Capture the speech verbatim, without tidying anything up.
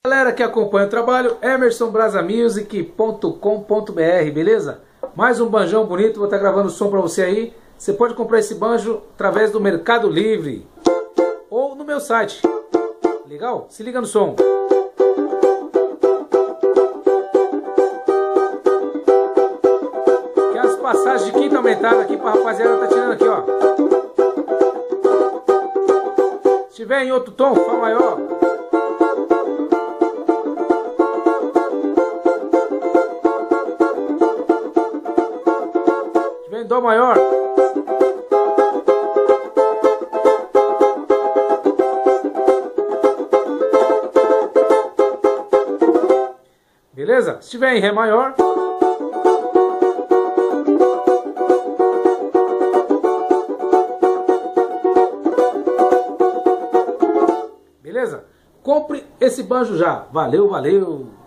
Galera que acompanha o trabalho, emerson brasa music ponto com ponto br, beleza? Mais um banjão bonito, vou estar gravando o som pra você aí. Você pode comprar esse banjo através do Mercado Livre ou no meu site. Legal? Se liga no som. Tem as passagens de quinta aumentada aqui pra rapaziada tá tirando aqui, ó. Se tiver em outro tom, Fá maior. Se tiver em Dó maior. Beleza? Se tiver em Ré maior. Beleza? Compre esse banjo já. Valeu, valeu!